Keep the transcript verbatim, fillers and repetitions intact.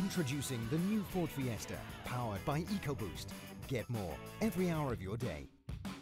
Introducing the new Ford Fiesta, powered by EcoBoost. Get more every hour of your day.